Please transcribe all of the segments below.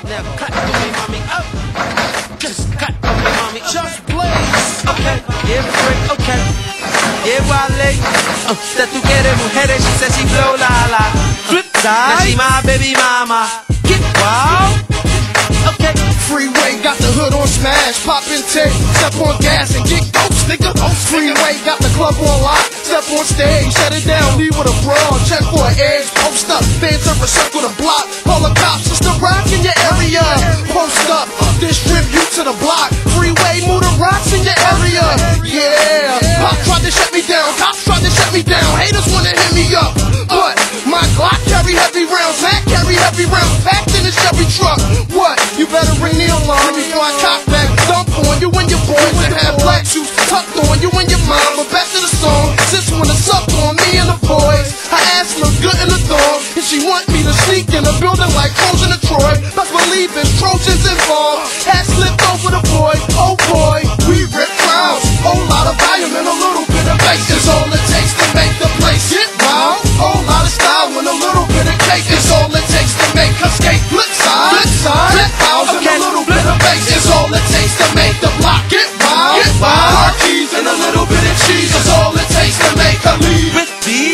never cut for me, mommy. Oh, just cut for me, mommy. Just blaze. Okay, yeah, break. Okay, yeah, Wale. That tú quieres mujeres, she says she blow la la. Flip side. Now she my baby mama. Get wild. Okay. Freeway got the hood on smash, pop in tape, step on gas and get ghost, nigga. Freeway got the club on lock, step on stage, shut it down, leave with a brawl, check for an edge, post up, fans up a circle the block, call the cops, it's the rock in your area. Post up, distribute to the block, freeway, move the rocks in your area. Yeah, pop tried to shut me down, cops tried to shut me down, haters wanna hit me up, but my Glock carry heavy rounds, Mac carry heavy rounds, packed in a Chevy truck. What? You better ring the alarm before I cock back, dump on you and your boys that have black shoes tucked on you and your mom. But back to the song, since when it's up on me and the boys, her ass look good in the thong, and she want me to sneak in the building like Trojan and Troy. Best believe it's Trojans involved. Hat slipped over the boy, oh boy, we rip crowds. Whole lot of volume and a little bit of bass is all it takes to make the place get wild. Whole lot of style and a little bit of cake is all it takes to make her skate. Flip side, flip house and a little bit of bass is all it takes to make the block get wild. Car keys and a little bit of cheese is all it takes to make her leave. With these,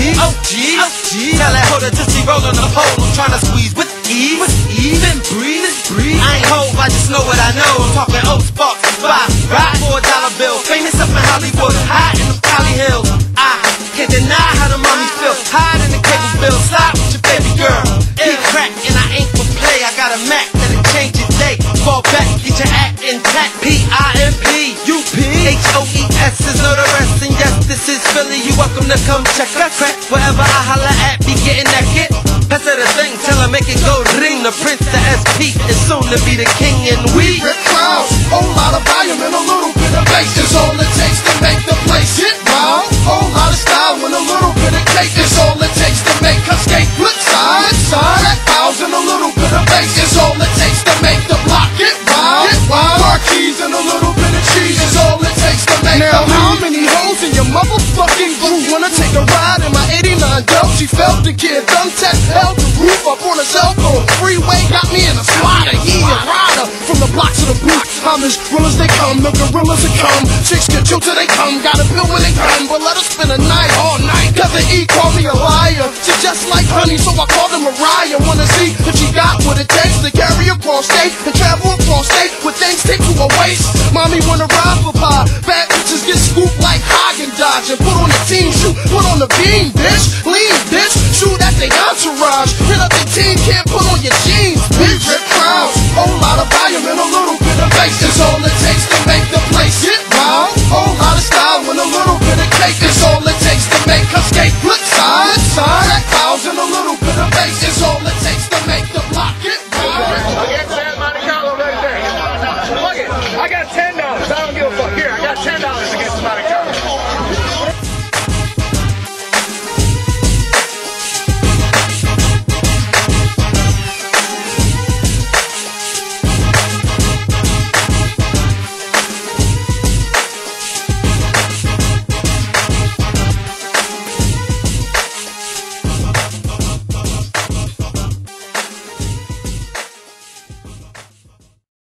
OG, tell that hoe to just be rolling the pole. I'm trying to squeeze with ease, then breathe. I ain't hove, I just know what I know. I'm talking old sparks, five, ride for $1 bill. Famous up in Hollywood, high in the Cali Hills. I can't deny how the mommy feel. Hide in the cable bill, slide with your baby girl. Eat crack and I ain't for play. I got a Mac that'll change your day. Fall back, get your act intact. P-I-M-P, U-P-H-O-E-S is know the rest. And yes, this is Philly. You welcome to come check us. Crack wherever I holla at, be getting that hit. Pass her the thing, tell her make it go ring. The Prince, the SP, is soon to be the king. And we rip crowds, whole lot of volume and a little bit of bass is all it takes to make the place get wild. Whole lot of style and a little bit of cake is all it takes to make her skate. Flip side, rap house and a little bit of bass is all it takes to make the block get wild. Car keys and a little bit of cheese is all it takes to make her leave. How many hoes in your motherfucking group wanna take a ride in my 89 Dell? She felt the kid, thumb test, held the roof up on a cell phone. Freeway got me in a slider, yeah, a rider. From the block to the booth, I'm as real as they come, the gorillas that come. Chicks get you till they come, got a pill when they come, but let us spend a night, all night. Cause the E called me a liar, she just like honey, so I called her Mariah. Wanna see if she got what it takes to carry across state and travel across state with things taped to her waist. Mommy wanna ride for pie, bad bitches get scooped like Haagen-Dazs and put on the team shoe, put on the beam, bitch, lean, bitch, shoot at the entourage, hit up the team, can't put